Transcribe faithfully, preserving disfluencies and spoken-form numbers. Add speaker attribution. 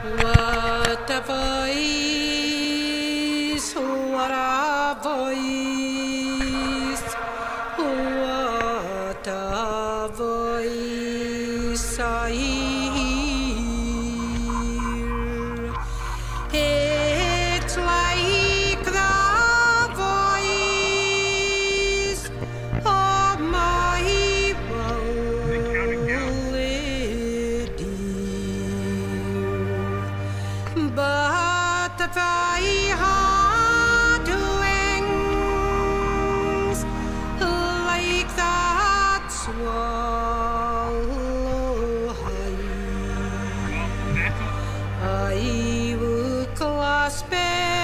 Speaker 1: What a voice, what a voice, what a voice I hear. It's like the voice of my beloved dear. But if I had wings like that swallow high, I would clasp it